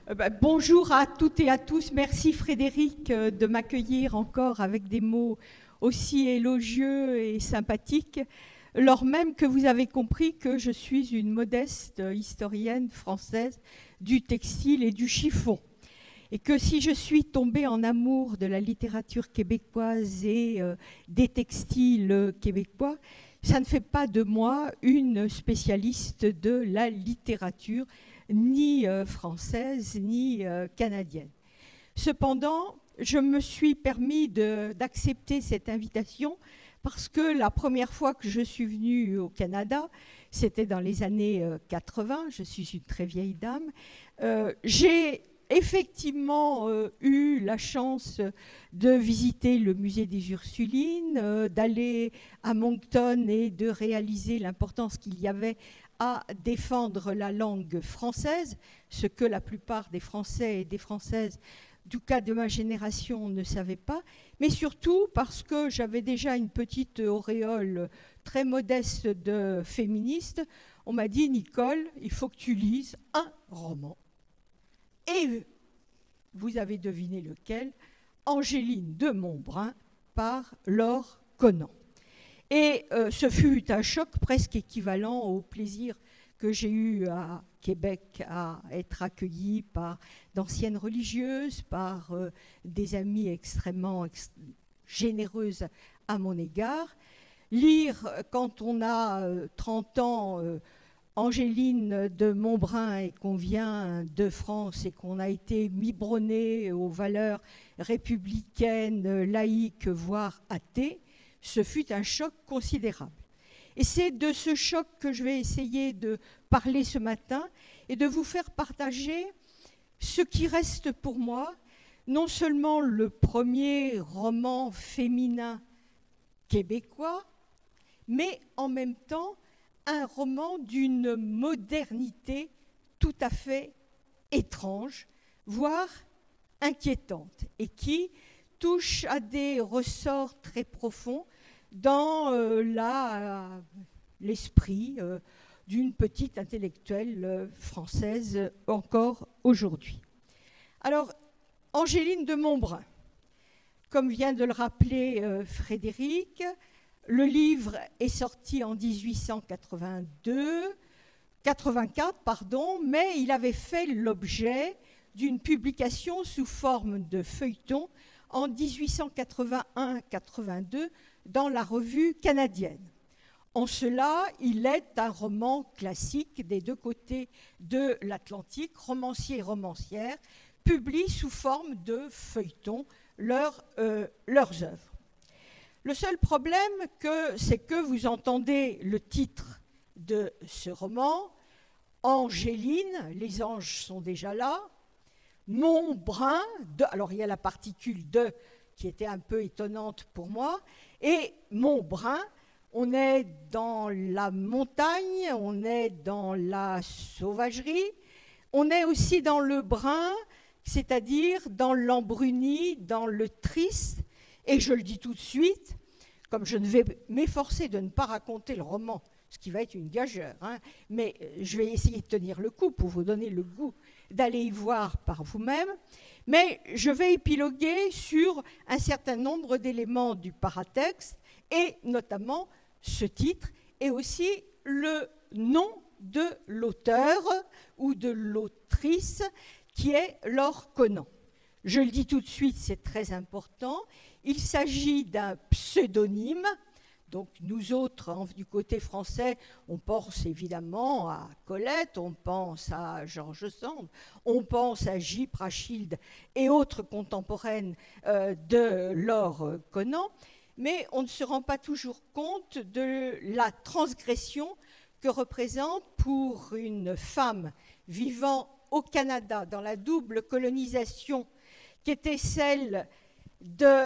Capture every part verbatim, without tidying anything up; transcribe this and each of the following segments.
Euh, bah, bonjour à toutes et à tous. Merci Frédéric euh, de m'accueillir encore avec des mots aussi élogieux et sympathiques, lors même que vous avez compris que je suis une modeste euh, historienne française du textile et du chiffon. Et que si je suis tombée en amour de la littérature québécoise et euh, des textiles québécois, ça ne fait pas de moi une spécialiste de la littérature ni euh, française ni euh, canadienne. Cependant, je me suis permis de- d'accepter cette invitation parce que la première fois que je suis venue au Canada, c'était dans les années euh, quatre-vingts, je suis une très vieille dame, euh, j'ai effectivement euh, eu la chance de visiter le musée des Ursulines, euh, d'aller à Moncton et de réaliser l'importance qu'il y avait à défendre la langue française, ce que la plupart des Français et des Françaises, du cas de ma génération, ne savaient pas, mais surtout parce que j'avais déjà une petite auréole très modeste de féministe. On m'a dit, Nicole, il faut que tu lises un roman. Et vous avez deviné lequel, Angéline de Montbrun par Laure Conant. Et euh, ce fut un choc presque équivalent au plaisir que j'ai eu à Québec à être accueillie par d'anciennes religieuses, par euh, des amies extrêmement ex- généreuses à mon égard. Lire, euh, quand on a euh, trente ans, euh, Angéline de Montbrun et qu'on vient de France et qu'on a été biberonné aux valeurs républicaines, laïques, voire athées, ce fut un choc considérable. Et c'est de ce choc que je vais essayer de parler ce matin et de vous faire partager ce qui reste pour moi, non seulement le premier roman féminin québécois, mais en même temps un roman d'une modernité tout à fait étrange, voire inquiétante, et qui touche à des ressorts très profonds dans euh, la, euh, l'esprit euh, d'une petite intellectuelle euh, française euh, encore aujourd'hui. Alors, Angéline de Montbrun, comme vient de le rappeler euh, Frédéric, le livre est sorti en dix-huit cent quatre-vingt-deux, quatre-vingt-quatre, pardon, mais il avait fait l'objet d'une publication sous forme de feuilleton en dix-huit cent quatre-vingt-un quatre-vingt-deux dans la revue canadienne. En cela, il est un roman classique des deux côtés de l'Atlantique, romanciers et romancières publient sous forme de feuilleton leur, euh, leurs œuvres. Le seul problème, que, c'est que vous entendez le titre de ce roman, Angéline, les anges sont déjà là, Montbrun, de, alors il y a la particule de qui était un peu étonnante pour moi, et Montbrun, on est dans la montagne, on est dans la sauvagerie, on est aussi dans le brun, c'est-à-dire dans l'embruni, dans le triste, et je le dis tout de suite, comme je ne vais m'efforcer de ne pas raconter le roman, ce qui va être une gageure, hein, mais je vais essayer de tenir le coup pour vous donner le goût d'aller y voir par vous-même, mais je vais épiloguer sur un certain nombre d'éléments du paratexte, et notamment ce titre, et aussi le nom de l'auteur ou de l'autrice, qui est Laure Conant. Je le dis tout de suite, c'est très important, il s'agit d'un pseudonyme. Donc nous autres, hein, du côté français, on pense évidemment à Colette, on pense à George Sand, on pense à J. Prachilde et autres contemporaines euh, de Laure Conant, mais on ne se rend pas toujours compte de la transgression que représente pour une femme vivant au Canada dans la double colonisation qui était celle de,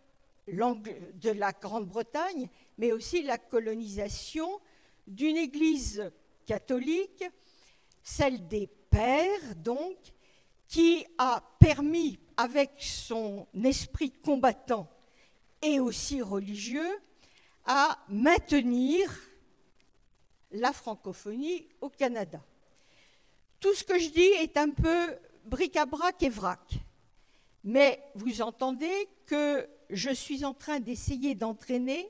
de la Grande-Bretagne, mais aussi la colonisation d'une église catholique, celle des pères, donc, qui a permis, avec son esprit combattant et aussi religieux, à maintenir la francophonie au Canada. Tout ce que je dis est un peu bric-à-brac et vrac. Mais vous entendez que je suis en train d'essayer d'entraîner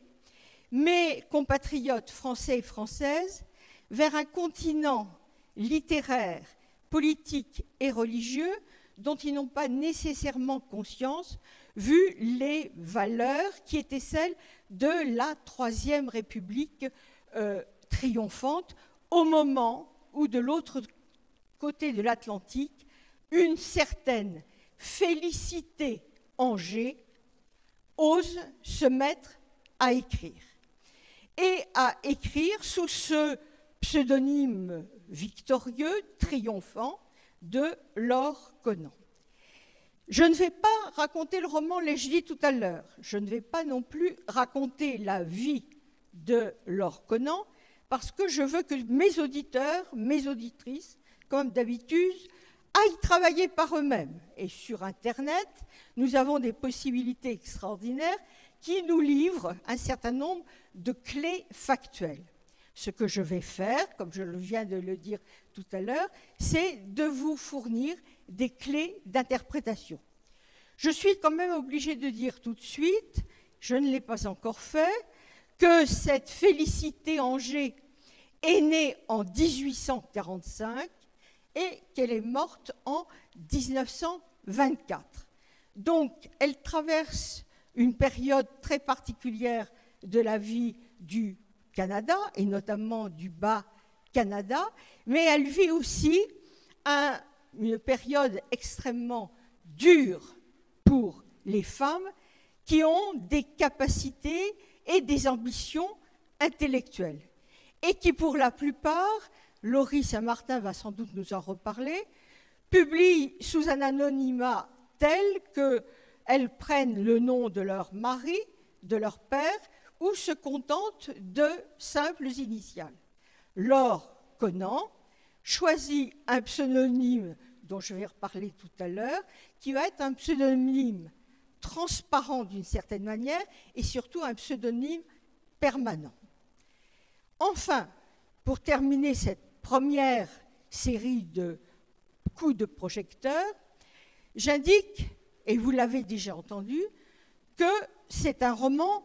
mes compatriotes français et françaises vers un continent littéraire, politique et religieux dont ils n'ont pas nécessairement conscience, vu les valeurs qui étaient celles de la Troisième République euh, triomphante, au moment où, de l'autre côté de l'Atlantique, une certaine Félicité Angers ose se mettre à écrire. Et à écrire sous ce pseudonyme victorieux, triomphant, de Laure Conan. Je ne vais pas raconter le roman, l'ai-je dit tout à l'heure, je ne vais pas non plus raconter la vie de Laure Conan, parce que je veux que mes auditeurs, mes auditrices, comme d'habitude, aillent travailler par eux-mêmes. Et sur Internet, nous avons des possibilités extraordinaires qui nous livrent un certain nombre de clés factuelles. Ce que je vais faire, comme je viens de le dire tout à l'heure, c'est de vous fournir des clés d'interprétation. Je suis quand même obligée de dire tout de suite, je ne l'ai pas encore fait, que cette Félicité Angers est née en dix-huit cent quarante-cinq et qu'elle est morte en mille neuf cent vingt-quatre. Donc, elle traverse une période très particulière de la vie du Canada, et notamment du Bas-Canada, mais elle vit aussi un, une période extrêmement dure pour les femmes qui ont des capacités et des ambitions intellectuelles, et qui, pour la plupart, Laurie Saint-Martin va sans doute nous en reparler, publient sous un anonymat tel qu'elles prennent le nom de leur mari, de leur père, ou se contentent de simples initiales. Laure Conan choisit un pseudonyme dont je vais reparler tout à l'heure, qui va être un pseudonyme transparent d'une certaine manière et surtout un pseudonyme permanent. Enfin, pour terminer cette première série de coups de projecteur, j'indique, et vous l'avez déjà entendu, que c'est un roman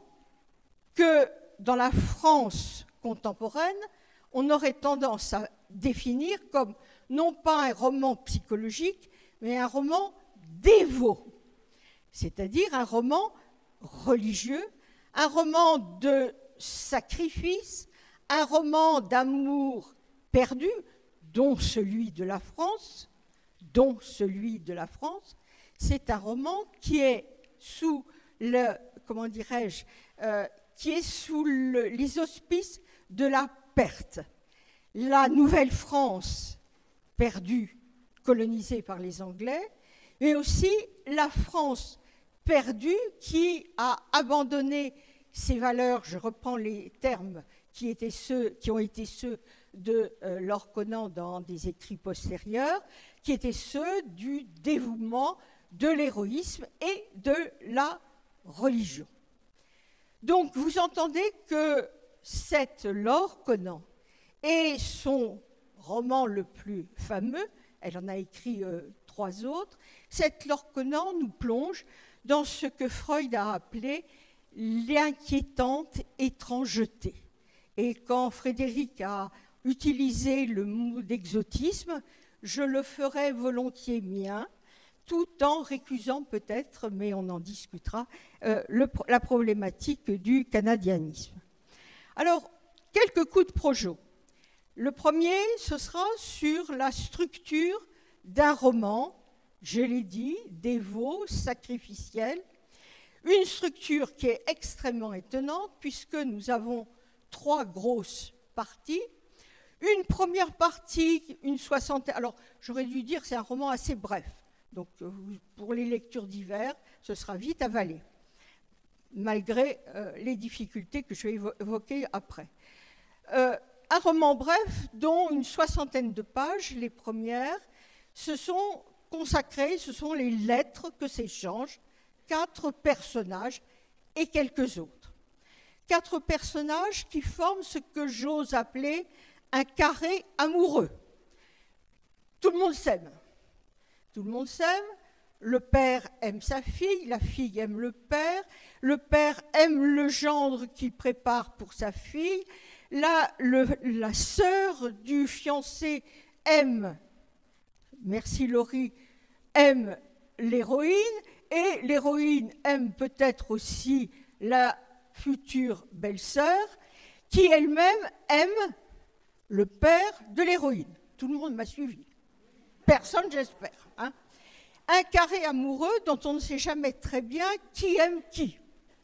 que dans la France contemporaine, on aurait tendance à définir comme non pas un roman psychologique, mais un roman dévot, c'est-à-dire un roman religieux, un roman de sacrifice, un roman d'amour perdu, dont celui de la France, dont celui de la France. C'est un roman qui est sous le, comment dirais-je, euh, qui est sous le, les auspices de la perte. La Nouvelle-France perdue, colonisée par les Anglais, mais aussi la France perdue qui a abandonné ses valeurs, je reprends les termes qui, étaient ceux, qui ont été ceux de euh, Laure Conan dans des écrits postérieurs, qui étaient ceux du dévouement, de l'héroïsme et de la religion. Donc, vous entendez que cette Laure Conan et son roman le plus fameux, elle en a écrit euh, trois autres, cette Laure Conan nous plonge dans ce que Freud a appelé l'inquiétante étrangeté. Et quand Frédéric a utilisé le mot d'exotisme, je le ferai volontiers mien, tout en récusant peut-être, mais on en discutera, euh, le, la problématique du canadianisme. Alors, quelques coups de projo. Le premier, ce sera sur la structure d'un roman, je l'ai dit, dévot, sacrificiel, une structure qui est extrêmement étonnante puisque nous avons trois grosses parties. Une première partie, une soixantaine, alors j'aurais dû dire c'est un roman assez bref, donc pour les lectures d'hiver, ce sera vite avalé, malgré euh, les difficultés que je vais évoquer après. Euh, un roman bref dont une soixantaine de pages, les premières, se sont consacrées, ce sont les lettres que s'échangent quatre personnages et quelques autres. Quatre personnages qui forment ce que j'ose appeler un carré amoureux. Tout le monde s'aime. tout le monde s'aime. Le père aime sa fille, la fille aime le père, le père aime le gendre qu'il prépare pour sa fille, la, le, la sœur du fiancé aime, merci Laurie, aime l'héroïne, et l'héroïne aime peut-être aussi la future belle-sœur, qui elle-même aime le père de l'héroïne. Tout le monde m'a suivi. Personne, j'espère. Hein. Un carré amoureux dont on ne sait jamais très bien qui aime qui.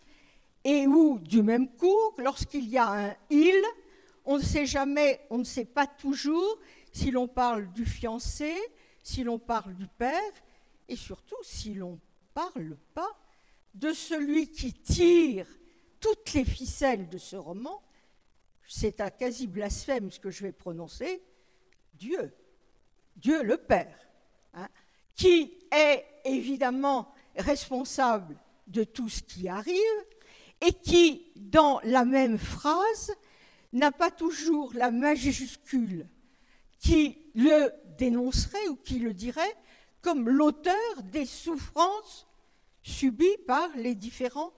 Et où, du même coup, lorsqu'il y a un « il », on ne sait jamais, on ne sait pas toujours si l'on parle du fiancé, si l'on parle du père, et surtout si l'on ne parle pas de celui qui tire toutes les ficelles de ce roman. C'est un quasi blasphème ce que je vais prononcer, Dieu, Dieu le Père, hein, qui est évidemment responsable de tout ce qui arrive et qui, dans la même phrase, n'a pas toujours la majuscule qui le dénoncerait ou qui le dirait comme l'auteur des souffrances subies par les différents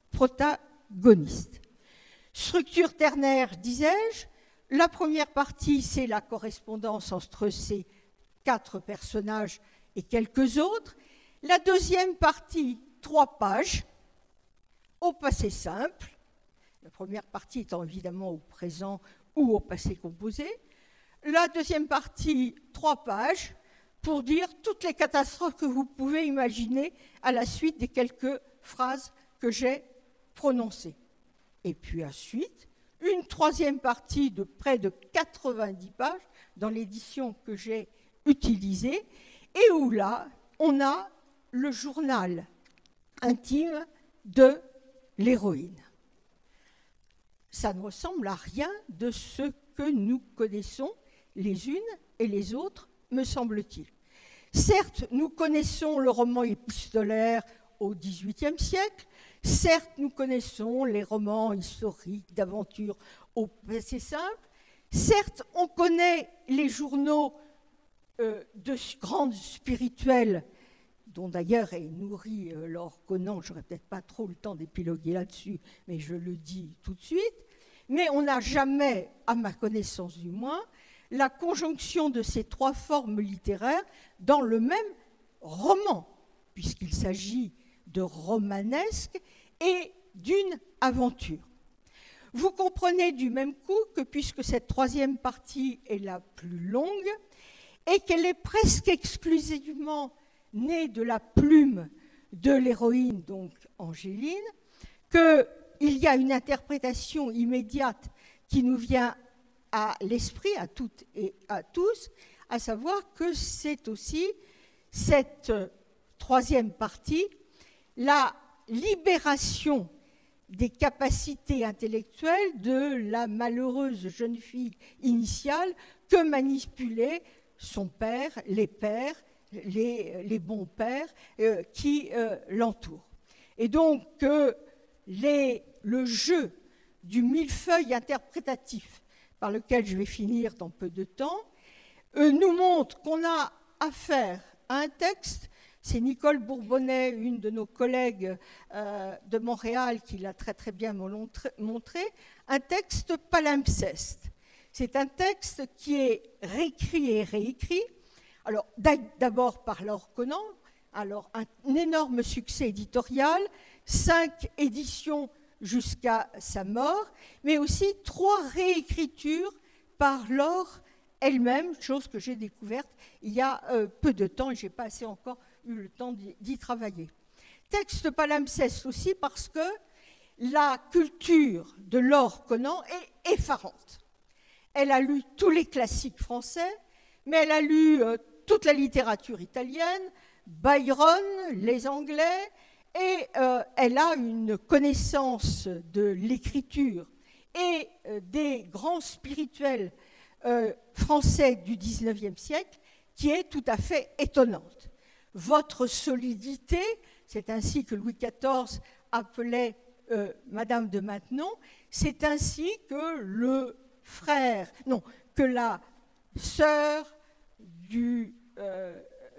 protagonistes. Structure ternaire, disais-je, la première partie, c'est la correspondance entre ces quatre personnages et quelques autres. La deuxième partie, trois pages, au passé simple. La première partie étant évidemment au présent ou au passé composé. La deuxième partie, trois pages, pour dire toutes les catastrophes que vous pouvez imaginer à la suite des quelques phrases que j'ai prononcées. Et puis ensuite, une troisième partie de près de quatre-vingt-dix pages dans l'édition que j'ai utilisée, et où là, on a le journal intime de l'héroïne. Ça ne ressemble à rien de ce que nous connaissons les unes et les autres, me semble-t-il. Certes, nous connaissons le roman épistolaire au dix-huitième siècle, certes, nous connaissons les romans historiques d'aventure au passé simple, certes, on connaît les journaux euh, de grandes spirituelles, dont d'ailleurs est nourri euh, Laure Conan, je n'aurai peut-être pas trop le temps d'épiloguer là-dessus, mais je le dis tout de suite, mais on n'a jamais, à ma connaissance du moins, la conjonction de ces trois formes littéraires dans le même roman, puisqu'il s'agit de romanesque et d'une aventure. Vous comprenez du même coup que puisque cette troisième partie est la plus longue et qu'elle est presque exclusivement née de la plume de l'héroïne, donc Angéline, qu'il y a une interprétation immédiate qui nous vient à l'esprit, à toutes et à tous, à savoir que c'est aussi cette troisième partie, la libération des capacités intellectuelles de la malheureuse jeune fille initiale que manipulaient son père, les pères, les, les bons pères euh, qui euh, l'entourent. Et donc, euh, les, le jeu du millefeuille interprétatif par lequel je vais finir dans peu de temps, euh, nous montre qu'on a affaire à un texte. C'est Nicole Bourbonnais, une de nos collègues euh, de Montréal, qui l'a très très bien montré, un texte palimpseste. C'est un texte qui est réécrit et réécrit, alors d'abord par Laure Conan, alors un, un énorme succès éditorial, cinq éditions jusqu'à sa mort, mais aussi trois réécritures par Laure elle-même, chose que j'ai découverte il y a euh, peu de temps et je n'ai pas assez encore eu le temps d'y travailler. Texte palimpseste aussi parce que la culture de Laure Conan est effarante. Elle a lu tous les classiques français, mais elle a lu euh, toute la littérature italienne, Byron, les Anglais, et euh, elle a une connaissance de l'écriture et euh, des grands spirituels euh, français du dix-neuvième siècle qui est tout à fait étonnante. Votre solidité, c'est ainsi que Louis quatorze appelait euh, Madame de Maintenon, c'est ainsi que le frère, non, que la sœur du, euh,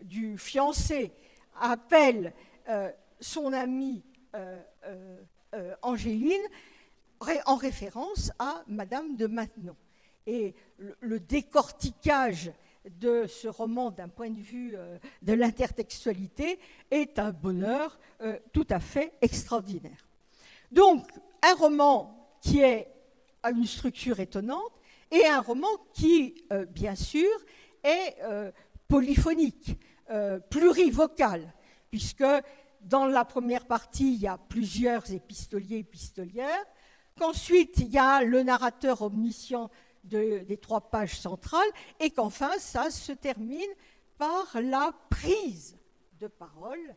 du fiancé appelle euh, son amie euh, euh, euh, Angéline en référence à Madame de Maintenon. Et le, le décortiquage de ce roman d'un point de vue euh, de l'intertextualité est un bonheur euh, tout à fait extraordinaire. Donc, un roman qui est, a une structure étonnante et un roman qui, euh, bien sûr, est euh, polyphonique, euh, plurivocal, puisque dans la première partie, il y a plusieurs épistoliers et épistolières, qu'ensuite, il y a le narrateur omniscient de, des trois pages centrales, et qu'enfin, ça se termine par la prise de parole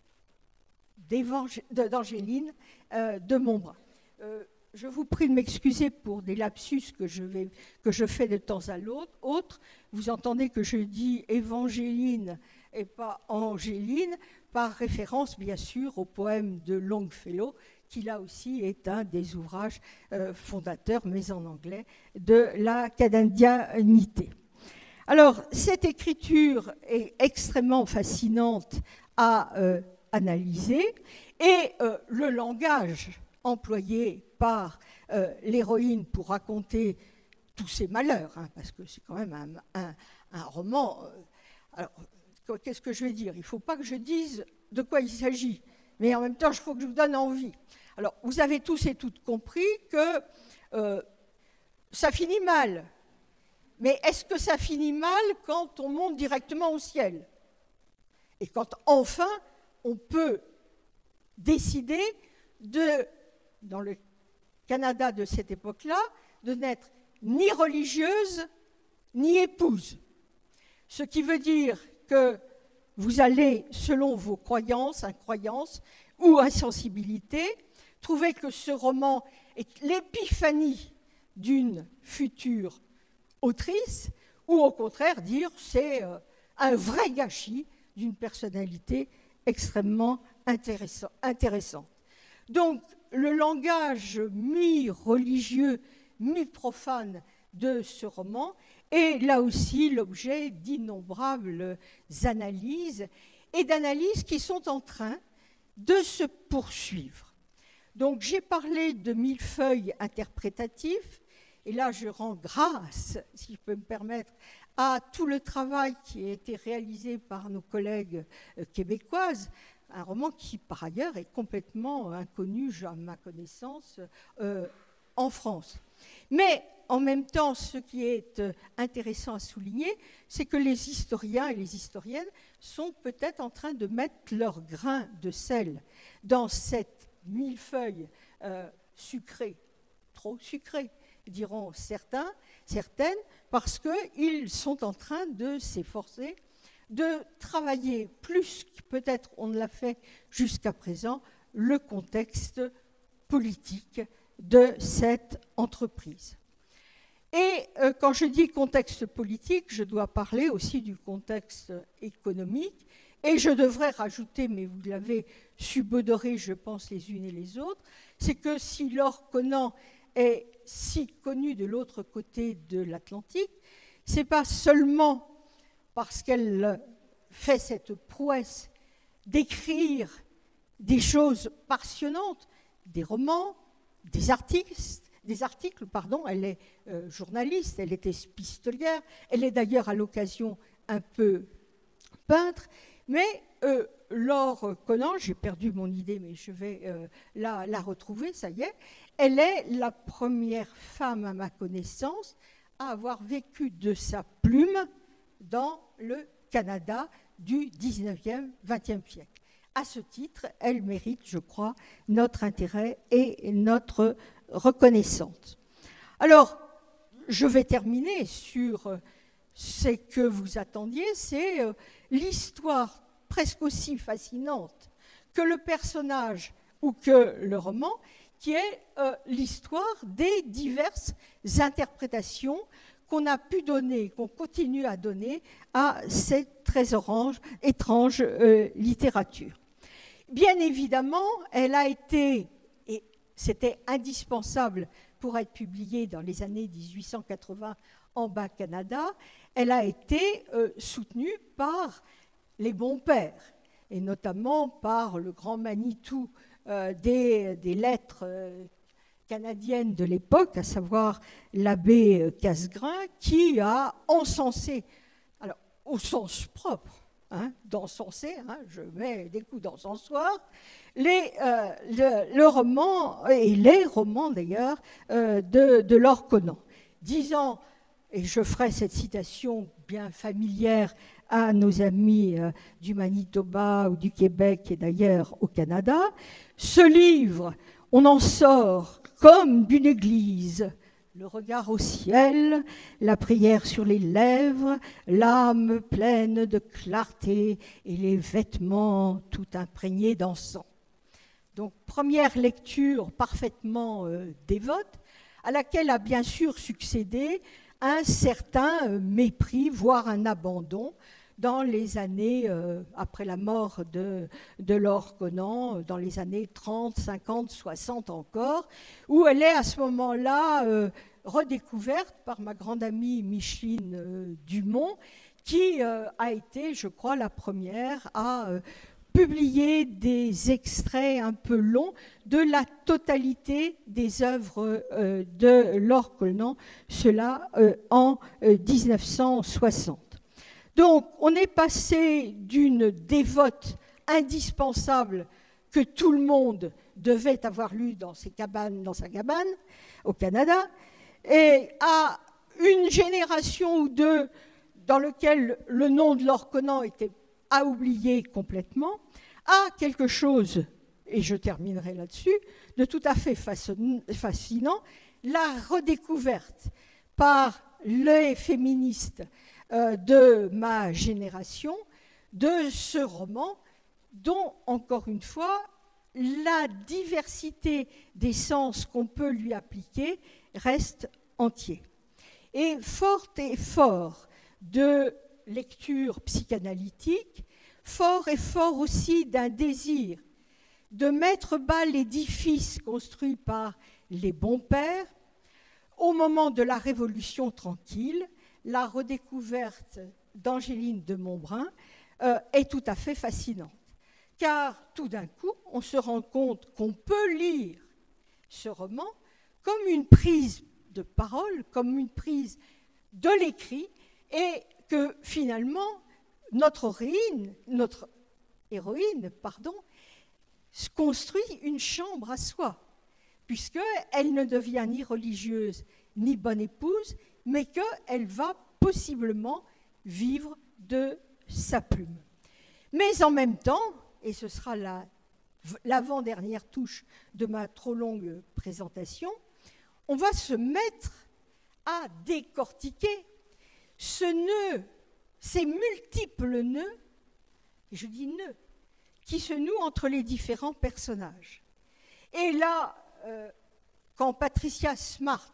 d'Angéline euh, de Montbrun. Euh, je vous prie de m'excuser pour des lapsus que je, vais, que je fais de temps à l'autre. Vous entendez que je dis Évangéline et pas Angéline, par référence, bien sûr, au poème de Longfellow, qui là aussi est un des ouvrages euh, fondateurs, mais en anglais, de la canadianité. Alors, cette écriture est extrêmement fascinante à euh, analyser, et euh, le langage employé par euh, l'héroïne pour raconter tous ses malheurs, hein, parce que c'est quand même un, un, un roman. Euh, alors, qu'est-ce que je vais dire? Il ne faut pas que je dise de quoi il s'agit, mais en même temps, il faut que je vous donne envie. Alors, vous avez tous et toutes compris que euh, ça finit mal. Mais est-ce que ça finit mal quand on monte directement au ciel? Et quand, enfin, on peut décider de, dans le Canada de cette époque-là, de n'être ni religieuse, ni épouse. Ce qui veut dire que vous allez, selon vos croyances, incroyances ou insensibilités, trouver que ce roman est l'épiphanie d'une future autrice, ou au contraire dire c'est euh, un vrai gâchis d'une personnalité extrêmement intéressant, intéressante. Donc, le langage mi-religieux, mi-profane de ce roman est là aussi l'objet d'innombrables analyses, et d'analyses qui sont en train de se poursuivre. Donc, j'ai parlé de millefeuilles interprétatifs, et là, je rends grâce, si je peux me permettre, à tout le travail qui a été réalisé par nos collègues québécoises, un roman qui, par ailleurs, est complètement inconnu, à ma connaissance, euh, en France. Mais, en même temps, ce qui est intéressant à souligner, c'est que les historiens et les historiennes sont peut-être en train de mettre leur grain de sel dans cette millefeuille euh, sucrée, trop sucrée, diront certains, certaines, parce qu'ils sont en train de s'efforcer de travailler plus que peut-être on ne l'a fait jusqu'à présent, le contexte politique de cette entreprise. Et euh, quand je dis contexte politique, je dois parler aussi du contexte économique, et je devrais rajouter, mais vous l'avez subodoré, je pense, les unes et les autres, c'est que si Laure Conant est si connue de l'autre côté de l'Atlantique, ce n'est pas seulement parce qu'elle fait cette prouesse d'écrire des choses passionnantes, des romans, des articles, des articles pardon, elle est euh, journaliste, elle est épistolière, elle est d'ailleurs à l'occasion un peu peintre, mais euh, Laure Conant, j'ai perdu mon idée, mais je vais euh, la, la retrouver, ça y est, elle est la première femme, à ma connaissance, à avoir vécu de sa plume dans le Canada du dix-neuvième, vingtième siècle. À ce titre, elle mérite, je crois, notre intérêt et notre reconnaissance. Alors, je vais terminer sur ce que vous attendiez, c'est l'histoire presque aussi fascinante que le personnage ou que le roman, qui est euh, l'histoire des diverses interprétations qu'on a pu donner, qu'on continue à donner à cette très orange, étrange euh, littérature. Bien évidemment, elle a été, et c'était indispensable pour être publiée dans les années dix-huit cent quatre-vingts en bas Canada, elle a été euh, soutenue par les bons pères, et notamment par le grand Manitou euh, des, des lettres euh, canadiennes de l'époque, à savoir l'abbé Casgrain, qui a encensé, alors au sens propre, hein, d'encenser, hein, je mets des coups d'encensoir, les, euh, le, le roman, et les romans d'ailleurs, euh, de, de Laure Conant, disant, et je ferai cette citation bien familière à nos amis euh, du Manitoba ou du Québec et d'ailleurs au Canada, ce livre, on en sort comme d'une église, le regard au ciel, la prière sur les lèvres, l'âme pleine de clarté et les vêtements tout imprégnés d'encens. Donc, première lecture parfaitement euh, dévote, à laquelle a bien sûr succédé un certain euh, mépris, voire un abandon, dans les années, euh, après la mort de, de Laure Conant, dans les années trente, cinquante, soixante encore, où elle est à ce moment-là euh, redécouverte par ma grande amie Micheline euh, Dumont, qui euh, a été, je crois, la première à euh, publier des extraits un peu longs de la totalité des œuvres euh, de Laure Conant, cela euh, en euh, mille neuf cent soixante. Donc, on est passé d'une dévote indispensable que tout le monde devait avoir lue dans, ses cabanes, dans sa cabane au Canada, et à une génération ou deux dans laquelle le nom de Laure Conant était à oublier complètement, à quelque chose, et je terminerai là-dessus, de tout à fait fascinant, la redécouverte par les féministes euh, de ma génération de ce roman dont, encore une fois, la diversité des sens qu'on peut lui appliquer reste entière. Et fort et fort de lecture psychanalytique, fort et fort aussi d'un désir de mettre bas l'édifice construit par les bons pères, au moment de la Révolution tranquille, la redécouverte d'Angéline de Montbrun euh, est tout à fait fascinante. Car tout d'un coup, on se rend compte qu'on peut lire ce roman comme une prise de parole, comme une prise de l'écrit, et que finalement, notre héroïne, notre héroïne, pardon, construit une chambre à soi, puisqu'elle ne devient ni religieuse ni bonne épouse, mais qu'elle va possiblement vivre de sa plume. Mais en même temps, et ce sera la, l'avant-dernière touche de ma trop longue présentation, on va se mettre à décortiquer ce nœud, ces multiples nœuds, et je dis nœuds, qui se nouent entre les différents personnages. Et là, euh, quand Patricia Smart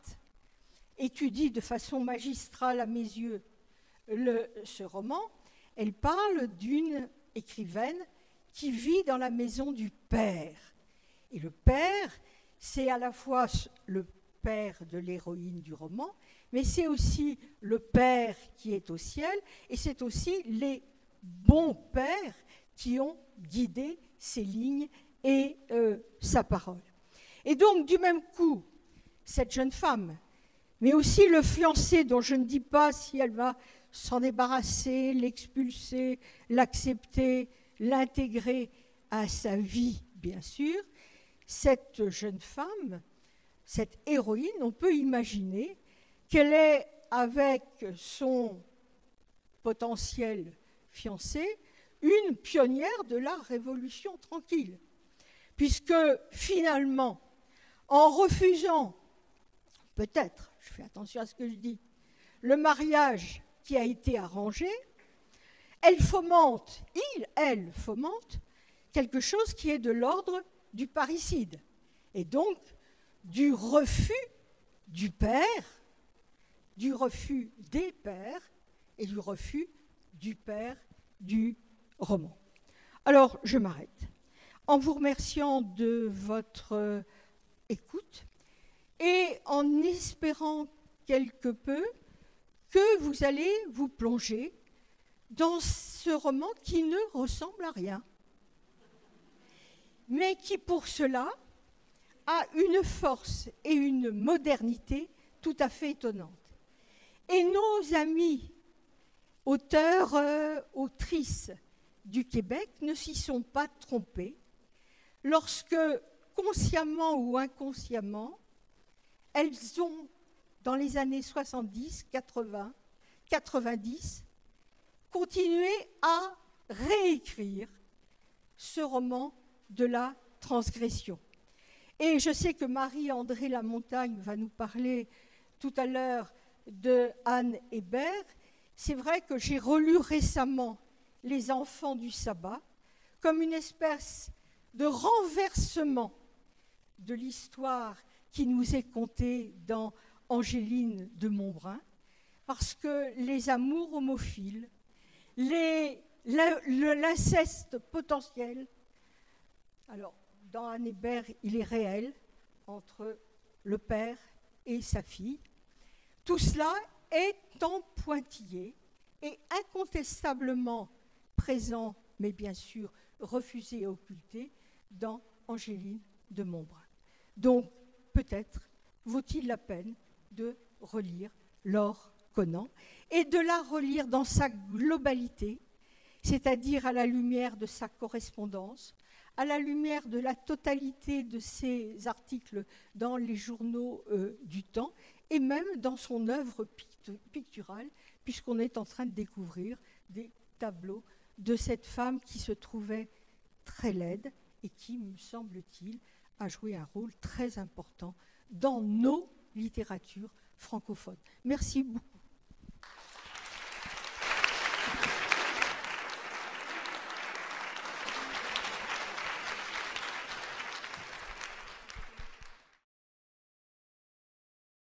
étudie de façon magistrale à mes yeux le, ce roman, elle parle d'une écrivaine qui vit dans la maison du père. Et le père, c'est à la fois le père de l'héroïne du roman, mais c'est aussi le père qui est au ciel, et c'est aussi les bons pères qui ont guidé ses lignes et euh, sa parole. Et donc, du même coup, cette jeune femme, mais aussi le fiancé, dont je ne dis pas si elle va s'en débarrasser, l'expulser, l'accepter, l'intégrer à sa vie, bien sûr, cette jeune femme, cette héroïne, on peut imaginer qu'elle est avec son potentiel fiancé une pionnière de la Révolution tranquille, puisque finalement, en refusant, peut-être, je fais attention à ce que je dis, le mariage qui a été arrangé, elle fomente, il, elle fomente, quelque chose qui est de l'ordre du parricide, et donc du refus du père, du refus des pères et du refus du père du roman. Alors, je m'arrête en vous remerciant de votre écoute et en espérant quelque peu que vous allez vous plonger dans ce roman qui ne ressemble à rien, mais qui pour cela a une force et une modernité tout à fait étonnantes. Et nos amis auteurs, euh, autrices du Québec ne s'y sont pas trompés lorsque, consciemment ou inconsciemment, elles ont, dans les années soixante-dix, quatre-vingts, quatre-vingt-dix, continué à réécrire ce roman de la transgression. Et je sais que Marie-André Lamontagne va nous parler tout à l'heure de Anne Hébert. C'est vrai que j'ai relu récemment Les enfants du sabbat comme une espèce de renversement de l'histoire qui nous est contée dans Angéline de Montbrun, parce que les amours homophiles, les, l'inceste potentiel, alors dans Anne Hébert, il est réel entre le père et sa fille. Tout cela est en pointillé et incontestablement présent, mais bien sûr refusé et occulté, dans Angéline de Montbrun. Donc, peut-être vaut-il la peine de relire Laure Conant et de la relire dans sa globalité, c'est-à-dire à la lumière de sa correspondance, à la lumière de la totalité de ses articles dans les journaux euh, du temps, et même dans son œuvre picturale, puisqu'on est en train de découvrir des tableaux de cette femme qui se trouvait très laide et qui, me semble-t-il, a joué un rôle très important dans nos littératures francophones. Merci beaucoup.